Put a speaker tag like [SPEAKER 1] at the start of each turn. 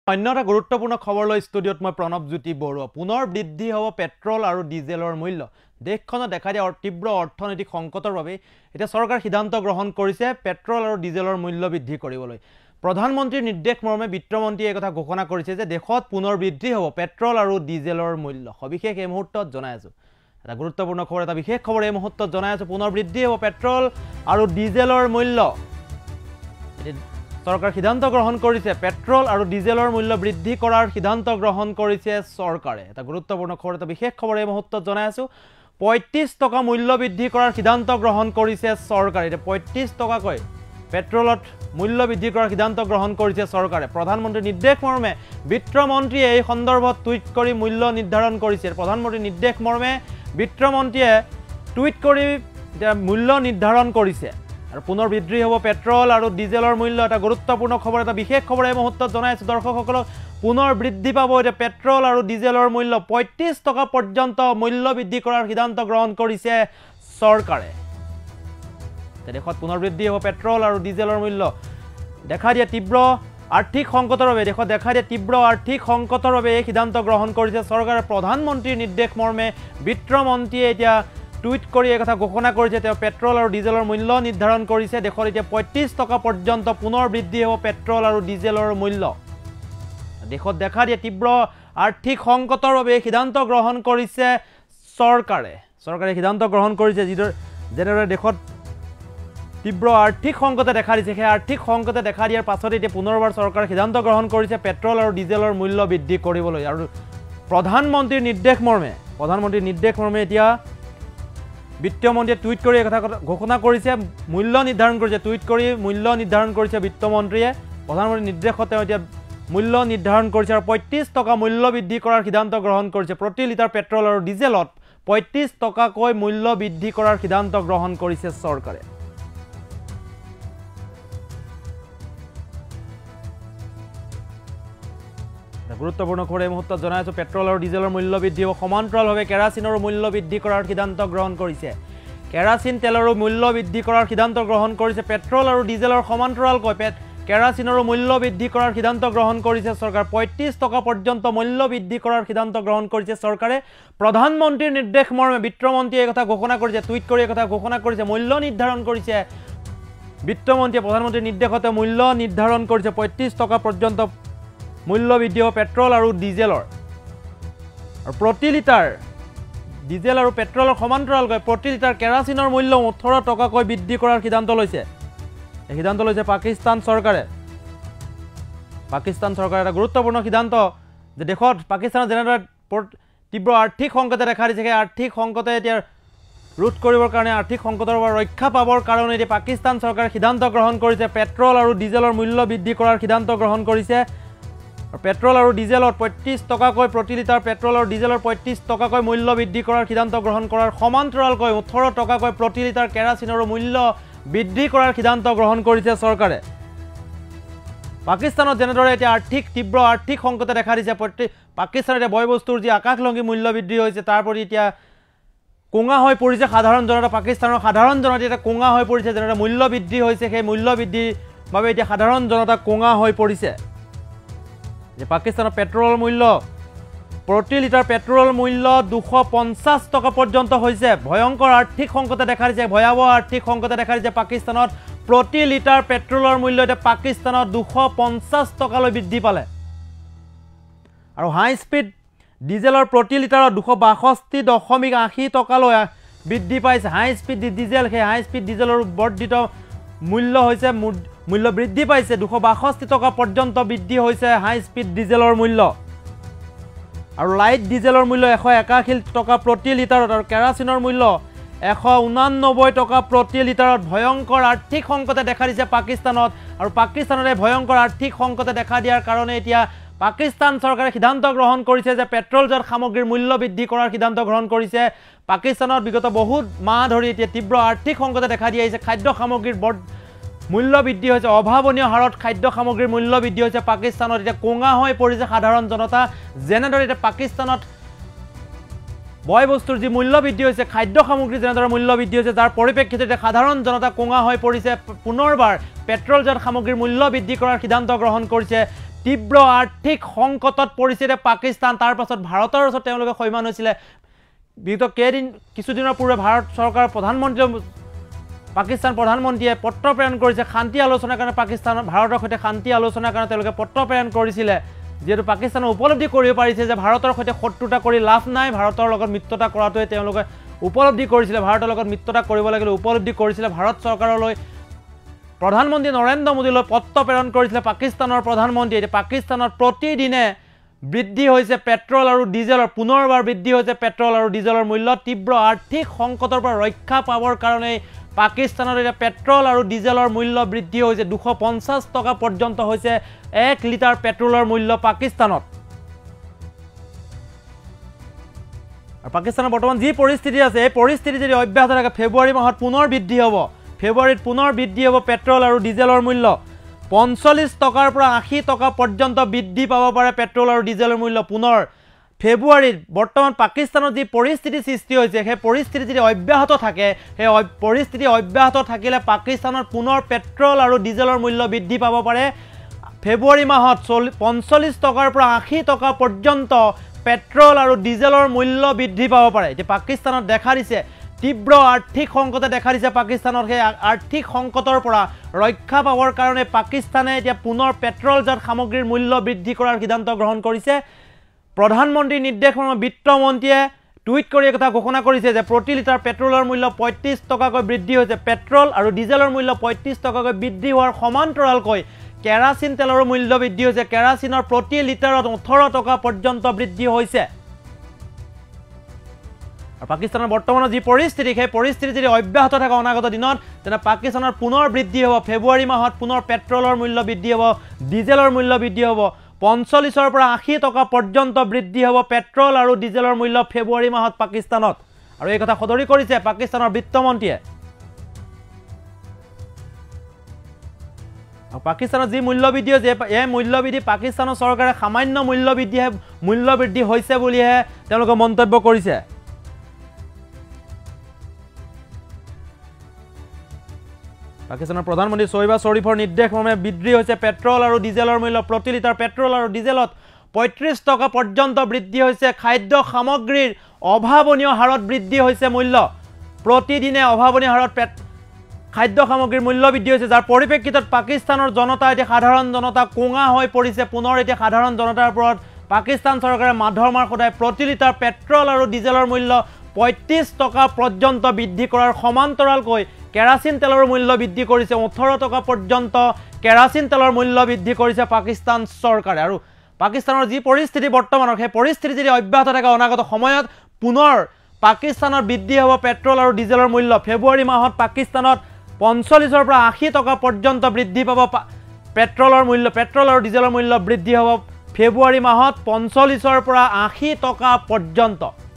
[SPEAKER 1] অন্যটা গুৰুত্বপূৰ্ণ খবৰলৈ ষ্টুডিঅ'ত মই প্ৰণৱজ্যোতি বৰুৱা পুনৰ বৃদ্ধি হ'ব পেট্ৰল আৰু ডিজেলৰ মূল্য দেশখনত দেখা দিয়া তীব্ৰ অৰ্থনৈতিক সংকটৰ বাবে এটা চৰকাৰ সিদ্ধান্ত গ্ৰহণ কৰিছে পেট্ৰল আৰু ডিজেলৰ মূল্য বৃদ্ধি কৰিবলৈ প্ৰধানমন্ত্ৰীৰ নিৰ্দেশ মৰ্মে বিত্তমন্ত্ৰীয়ে এই কথা ঘোষণা কৰিছে যে দেশত পুনৰ বৃদ্ধি হ'ব পেট্ৰল আৰু ডিজেলৰ মূল্য সবিশেষ এই মুহূৰ্তত জনাই আছো এটা গুৰুত্বপূৰ্ণ খবৰ এটা বিশেষ খবৰ এই মুহূৰ্তত জনাই আছো পুনৰ বৃদ্ধি হ'ব পেট্ৰল আৰু ডিজেলৰ মূল্য সরকার সিদ্ধান্ত গ্রহণ করেছে পেট্রল আর ডিজেলর মূল্য বৃদ্ধি করার সিদ্ধান্ত গ্রহণ করেছে সরকারে এটা গুরুত্বপূর্ণ খবর এটা বিশেষ খবর এই মুহূর্তত জানাই আছো 35 টাকা মূল্য বৃদ্ধি করার সিদ্ধান্ত গ্রহণ করেছে সরকার এটা 35 টাকা কই পেট্রলত মূল্য বৃদ্ধি করার সিদ্ধান্ত গ্রহণ করেছে সরকারে প্রধানমন্ত্রী নির্দেশ মর্মে বিত্তমন্ত্রী এই সন্দর্ভত টুইট করে মূল্য নির্ধারণ করেছে প্রধানমন্ত্রী নির্দেশ মর্মে বিত্তমন্ত্রীয়ে টুইট করে মূল্য নির্ধারণ করেছে আৰু পুনৰ বৃদ্ধি হ'ব পেট্ৰল আৰু ডিজেলৰ মূল্য এটা গুৰুত্বপূৰ্ণ খবৰ এটা বিশেষ খবৰ এই মুহূৰ্তত জনাই আছো দৰ্শকসকলক পুনৰ বৃদ্ধি পাব এটা পেট্ৰল আৰু ডিজেলৰ মূল্য 35 টকা পৰ্যন্ত মূল্য বৃদ্ধি কৰাৰ সিদ্ধান্ত গ্ৰহণ কৰিছে চৰকাৰে দেশত পুনৰ বৃদ্ধি হ'ব পেট্ৰল আৰু ডিজেলৰ মূল্য দেখা দিয়া তীব্ৰ আৰ্থিক সংকটৰ বাবে দেশত দেখা দিয়া তীব্ৰ আৰ্থিক সংকটৰ বাবে এই সিদ্ধান্ত গ্ৰহণ কৰিছে চৰকাৰে প্ৰধানমন্ত্ৰীৰ নিৰ্দেশ মৰ্মে বিত্তমন্ত্ৰীয়ে এতিয়া টুইট কৰি এই কথা ঘোষণা কৰিছে তেওঁ পেট্ৰল আৰু ডিজেলৰ মূল্য নিৰ্ধাৰণ কৰিছে দেশৰ এতিয়া 35 টকা পৰ্যন্ত পুনৰ বৃদ্ধি হ'ব পেট্ৰল আৰু ডিজেলৰ মূল্য দেশত দেখা দিয়া তীব্ৰ আৰ্থিক সংকটৰ বাবে সিদ্ধান্ত গ্ৰহণ কৰিছে চৰকাৰে সিদ্ধান্ত গ্ৰহণ কৰিছে যেনেদৰে দেশত তীব্ৰ আৰ্থিক সংকটে দেখা দিছে সেই আৰ্থিক সংকটে দেখা দিয়াৰ পাছত এতিয়া পুনৰবাৰ চৰকাৰে সিদ্ধান্ত গ্ৰহণ কৰিছে পেট্ৰল আৰু ডিজেলৰ মূল্য বৃদ্ধি কৰিবলৈ আৰু প্ৰধানমন্ত্ৰীৰ নিৰ্দেশ মৰ্মে এতিয়া বিত্তমন্ত্ৰীয়ে টুইট কৰি এই কথা ঘোষণা কৰিছে মূল্য নিৰ্ধাৰণ কৰিছে টুইট কৰি মূল্য নিৰ্ধাৰণ কৰিছে বিত্তমন্ত্ৰীয়ে প্ৰধানমন্ত্ৰীৰ নিৰ্দেশত তেওঁ এতিয়া মূল্য নিৰ্ধাৰণ কৰিছে আৰু 35 টকা মূল্য বৃদ্ধি কৰাৰ সিদ্ধান্ত গ্ৰহণ কৰিছে প্ৰতি লিটাৰ পেট্ৰল আৰু ডিজেলত 35 টকাকৈ মূল্য বৃদ্ধি কৰাৰ সিদ্ধান্ত গ্ৰহণ কৰিছে চৰকাৰে গুৰুত্বপূৰ্ণ খবৰ এই মুহূৰ্তত জনাই আছো পেট্ৰল আৰু ডিজেলৰ মূল্য বৃদ্ধি হ'ব সমান্তৰালভাৱে কেৰাচিনৰ মূল্য বৃদ্ধি কৰাৰ সিদ্ধান্ত গ্ৰহণ কৰিছে কেৰাচিন তেলৰ মূল্য বৃদ্ধি কৰাৰ সিদ্ধান্ত গ্ৰহণ কৰিছে পেট্ৰল আৰু ডিজেলৰ সমান্তৰালকৈ কেৰাচিনৰ মূল্য বৃদ্ধি কৰাৰ সিদ্ধান্ত গ্ৰহণ কৰিছে চৰকাৰ 35 টকা পৰ্যন্ত মূল্য বৃদ্ধি কৰাৰ সিদ্ধান্ত গ্ৰহণ কৰিছে চৰকাৰে প্ৰধানমন্ত্ৰীৰ নিৰ্দেশ মৰ্মে বিত্তমন্ত্ৰীয়ে এই কথা ঘোষণা কৰিছে টুইট কৰি এই কথা ঘোষণা কৰিছে মূল্য নিৰ্ধাৰণ কৰিছে বিত্তমন্ত্ৰীয়ে প্ৰধানমন্ত্ৰীৰ নিৰ্দেশতে মূল্য নিৰ্ধাৰণ কৰিছে 35 টকা পৰ্যন্ত মূল্য বৃদ্ধি হ'ব পেট্ৰল আৰু ডিজেলৰ আৰু প্ৰতি লিটাৰ ডিজেল আৰু পেট্ৰলৰ সমান্তৰালকৈ প্ৰতি লিটাৰ কেৰাচিনৰ মূল্য 18 টকাকৈ বৃদ্ধি কৰাৰ সিদ্ধান্ত লৈছে এই সিদ্ধান্ত লৈছে পাকিস্তান চৰকাৰে এটা গুৰুত্বপূৰ্ণ সিদ্ধান্ত যে দেশত পাকিস্তানৰ যেনেদৰে তীব্ৰ আৰ্থিক সংকটে দেখা দিছে সেই আৰ্থিক সংকটে এতিয়া ৰোধ কৰিবৰ কাৰণে আৰ্থিক সংকটৰ পৰা ৰক্ষা পাবৰ কাৰণে এতিয়া পাকিস্তান চৰকাৰে সিদ্ধান্ত গ্ৰহণ কৰিছে পেট্ৰল আৰু ডিজেলৰ মূল্য বৃদ্ধি কৰাৰ সিদ্ধান্ত গ্ৰহণ কৰিছে পেট্ৰল আৰু ডিজেলত 35 টকাকৈ প্ৰতি লিটাৰ পেট্ৰল আৰু ডিজেলৰ 35 টকাকৈ মূল্য বৃদ্ধি কৰাৰ সিদ্ধান্ত গ্ৰহণ কৰাৰ সমান্তৰালকৈ 18 টকাকৈ প্ৰতি লিটাৰ কেৰাচিনৰ মূল্য বৃদ্ধি কৰাৰ সিদ্ধান্ত গ্ৰহণ কৰিছে চৰকাৰে পাকিস্তানত যেনেদৰে এতিয়া তীব্ৰ আৰ্থিক সংকটে দেখা দিছে পাকিস্তানৰ এতিয়া বয়বস্তুৰ যি আকাশলংঘী মূল্য বৃদ্ধি হৈছে তাৰ প্ৰতি এতিয়া কোঙা হৈ পৰিছে সাধাৰণ জনতা পাকিস্তানৰ সাধাৰণ জনতা এতিয়া কোঙা হৈ পৰিছে যেনেদৰে মূল্য বৃদ্ধি হৈছে সেই মূল্য বৃদ্ধিৰ বাবে এতিয়া সাধাৰণ জনতা কোঙা হৈ পৰিছে যে পাকিস্তানৰ পেট্ৰলৰ মূল্য প্ৰতি লিটাৰ পেট্ৰলৰ মূল্য 250 টকা পৰ্যন্ত হৈছে ভয়ংকৰ আৰ্থিক সংকটে দেখা দিছে ভয়াৱহ আৰ্থিক সংকটে দেখা দিছে পাকিস্তানত প্ৰতি লিটাৰ পেট্ৰলৰ মূল্য এতিয়া পাকিস্তানত 250 টকালৈ বৃদ্ধি পালে আৰু হাই স্পীড ডিজেলৰ প্ৰতি লিটাৰত 262.80 টকালৈ বৃদ্ধি পাইছে হাই স্পীড ডিজেল সেই হাই স্পীড ডিজেলৰ বৰ্ধিত মূল্য হৈছে মূল্য বৃদ্ধি পাইছে 262 টকা পৰ্যন্ত বৃদ্ধি হৈছে হাই স্পীড ডিজেলৰ মূল্য আৰু লাইট ডিজেলৰ মূল্য 181 টকা প্ৰতি লিটাৰত আৰু কেৰাচিনৰ মূল্য 189 টকা প্ৰতি লিটাৰত ভয়ংকৰ আৰ্থিক সংকটে দেখা দিছে পাকিস্তানত আৰু পাকিস্তানৰে ভয়ংকৰ আৰ্থিক সংকটে দেখা দিয়াৰ কাৰণে এতিয়া পাকিস্তান চৰকাৰে সিদ্ধান্ত গ্ৰহণ কৰিছে যে পেট্ৰলজাত সামগ্ৰীৰ মূল্য বৃদ্ধি কৰাৰ সিদ্ধান্ত গ্ৰহণ কৰিছে পাকিস্তানত বিগত বহুত মাহ ধৰি এতিয়া তীব্ৰ আৰ্থিক সংকটে দেখা দি আহিছে খাদ্য সামগ্ৰীৰ মূল্য বৃদ্ধি হৈছে অভাৱনীয় হাৰত খাদ্য সামগ্ৰীৰ মূল্য বৃদ্ধি হৈছে পাকিস্তানত এতিয়া কোঙা হৈ পৰিছে সাধাৰণ জনতা যেনেদৰে এতিয়া পাকিস্তানত বয়বস্তুৰ যি মূল্য বৃদ্ধি হৈছে খাদ্য সামগ্ৰী যেনেদৰে মূল্য বৃদ্ধি হৈছে যাৰ পৰিপ্ৰেক্ষিতত সাধাৰণ জনতা কোঙা হৈ পৰিছে পুনৰবাৰ পেট্ৰলজাত সামগ্ৰীৰ মূল্য বৃদ্ধি কৰাৰ সিদ্ধান্ত গ্ৰহণ কৰিছে তীব্ৰ আৰ্থিক সংকটত পৰিছে পাকিস্তান। তাৰ পাছত ভাৰতৰ ওচৰত তেওঁলোকে সৈমান হৈছিলে। বিগত কিছুদিনৰ পূৰ্বে ভাৰত চৰকাৰৰ পাকিস্তান প্ৰধানমন্ত্ৰীয়ে পত্ৰ প্ৰেৰণ কৰিছে শান্তি আলোচনাৰ কাৰণে। পাকিস্তানৰ ভাৰতৰ সৈতে শান্তি আলোচনাৰ কাৰণে তেওঁলোকে পত্ৰ প্ৰেৰণ কৰিছিলে, যিহেতু পাকিস্তানে উপলব্ধি কৰিব পাৰিছে যে ভাৰতৰ সৈতে শত্ৰুতা কৰি লাভ নাই, ভাৰতৰ লগত মিত্ৰতা কৰাটোৱে তেওঁলোকে উপলব্ধি কৰিছিলে। ভাৰতৰ লগত মিত্ৰতা কৰিব লাগিলে উপলব্ধি কৰিছিলে। ভাৰত চৰকাৰলৈ প্ৰধানমন্ত্ৰী নৰেন্দ্ৰ মোদীলৈ পত্ৰ প্ৰেৰণ কৰিছিলে পাকিস্তানৰ প্ৰধানমন্ত্ৰীয়ে। পাকিস্তানত প্ৰতিদিনে বৃদ্ধি হৈছে পেট্ৰল আৰু ডিজেলৰ, পুনৰবাৰ বৃদ্ধি হৈছে পেট্ৰল আৰু ডিজেলৰ মূল্য। তীব্ৰ আৰ্থিক সংকটৰ পৰা ৰক্ষা পাবৰ কাৰণে পাকিস্তানত এতিয়া পেট্ৰল আৰু ডিজেলৰ মূল্য বৃদ্ধি হৈছে। 250 টকা পৰ্যন্ত হৈছে 1 লিটাৰ পেট্ৰলৰ মূল্য পাকিস্তানত। আৰু পাকিস্তানৰ বৰ্তমান যি পৰিস্থিতি আছে, এই পৰিস্থিতি যদি অব্যাহত থাকে ফেব্ৰুৱাৰী মাহত পুনৰ বৃদ্ধি হ'ব। ফেব্ৰুৱাৰীত পুনৰ বৃদ্ধি হ'ব পেট্ৰল আৰু ডিজেলৰ মূল্য। 45 টকাৰ পৰা 80 টকা পৰ্যন্ত বৃদ্ধি পাব পাৰে পেট্ৰল আৰু ডিজেলৰ মূল্য পুনৰ ফেব্ৰুৱাৰীত। বৰ্তমান পাকিস্তানত যি পৰিস্থিতি সৃষ্টি হৈছে, সেই পৰিস্থিতি যদি অব্যাহত থাকে, সেই পৰিস্থিতি অব্যাহত থাকিলে পাকিস্তানত পুনৰ পেট্ৰল আৰু ডিজেলৰ মূল্য বৃদ্ধি পাব পাৰে। ফেব্ৰুৱাৰী মাহত 45 টকাৰ পৰা 80 টকা পৰ্যন্ত পেট্ৰল আৰু ডিজেলৰ মূল্য বৃদ্ধি পাব পাৰে। এতিয়া পাকিস্তানত দেখা দিছে তীব্ৰ আৰ্থিক সংকটে দেখা দিছে পাকিস্তানত। সেই আৰ্থিক সংকটৰ পৰা ৰক্ষা পাবৰ কাৰণে পাকিস্তানে এতিয়া পুনৰ পেট্ৰলজাত সামগ্ৰীৰ মূল্য বৃদ্ধি কৰাৰ সিদ্ধান্ত গ্ৰহণ কৰিছে। প্ৰধানমন্ত্ৰীৰ নিৰ্দেশমৰ্মে বিত্তমন্ত্ৰীয়ে টুইট কৰি এই কথা ঘোষণা কৰিছে যে প্ৰতি লিটাৰ পেট্ৰলৰ মূল্য 35 টকাকৈ বৃদ্ধি হৈছে। পেট্ৰল আৰু ডিজেলৰ মূল্য 35 টকাকৈ বৃদ্ধি হোৱাৰ সমান্তৰালকৈ কেৰাচিন তেলৰো মূল্য বৃদ্ধি হৈছে। কেৰাচিনৰ প্ৰতি লিটাৰত 18 টকা পৰ্যন্ত বৃদ্ধি হৈছে। আৰু পাকিস্তানৰ বৰ্তমানৰ যি পৰিস্থিতি, সেই পৰিস্থিতি যদি অব্যাহত থাকে অনাগত দিনত, তেনে পাকিস্তানৰ পুনৰ বৃদ্ধি হ'ব। ফেব্ৰুৱাৰী মাহত পুনৰ পেট্ৰলৰ মূল্য বৃদ্ধি হ'ব, ডিজেলৰ মূল্য বৃদ্ধি হ'ব। 45ৰ পৰা 80 টকা পৰ্যন্ত বৃদ্ধি হ'ব পেট্ৰল আৰু ডিজেলৰ মূল্য ফেব্ৰুৱাৰী মাহত পাকিস্তানত। আৰু এই কথা সদৰি কৰিছে পাকিস্তানৰ বিত্তমন্ত্ৰীয়ে। পাকিস্তানত যি মূল্যবৃদ্ধি হৈছে, এই মূল্যবৃদ্ধি পাকিস্তানৰ চৰকাৰে সামান্য মূল্যবৃদ্ধি হৈছে বুলিহে তেওঁলোকে মন্তব্য কৰিছে। পাকিস্তানৰ প্ৰধানমন্ত্ৰী শ্বাহবাজ শ্বৰীফৰ নিৰ্দেশমৰ্মে বৃদ্ধি হৈছে পেট্ৰল আৰু ডিজেলৰ মূল্য। প্ৰতি লিটাৰ পেট্ৰল আৰু ডিজেলত 35 টকা পৰ্যন্ত বৃদ্ধি হৈছে। খাদ্য সামগ্ৰীৰ অভাৱনীয় হাৰত বৃদ্ধি হৈছে মূল্য। প্ৰতিদিনে অভাৱনীয় হাৰত খাদ্য সামগ্ৰীৰ মূল্য বৃদ্ধি হৈছে, যাৰ পৰিপ্ৰেক্ষিতত পাকিস্তানৰ জনতা এতিয়া সাধাৰণ জনতা কোঙা হৈ পৰিছে। পুনৰ এতিয়া সাধাৰণ জনতাৰ ওপৰত পাকিস্তান চৰকাৰে মাধৰ মাৰ সদায় প্ৰতি লিটাৰ পেট্ৰল আৰু ডিজেলৰ মূল্য 35 টকা পৰ্যন্ত বৃদ্ধি কৰাৰ সমান্তৰালকৈ কেৰাচিন তেলৰ মূল্য বৃদ্ধি কৰিছে। 18 টকা পৰ্যন্ত কেৰাচিন তেলৰ মূল্য বৃদ্ধি কৰিছে পাকিস্তান চৰকাৰে। আৰু পাকিস্তানৰ যি পৰিস্থিতি বৰ্তমানৰ, সেই পৰিস্থিতি যদি অব্যাহত থাকে অনাগত সময়ত পুনৰ পাকিস্তানত বৃদ্ধি হ'ব পেট্ৰল আৰু ডিজেলৰ মূল্য। ফেব্ৰুৱাৰী মাহত পাকিস্তানত 45ৰ পৰা 80 টকা পৰ্যন্ত বৃদ্ধি পাব পেট্ৰলৰ মূল্য। পেট্ৰল আৰু ডিজেলৰ মূল্য বৃদ্ধি হ'ব ফেব্ৰুৱাৰী মাহত 45ৰ পৰা 80 টকা পৰ্যন্ত।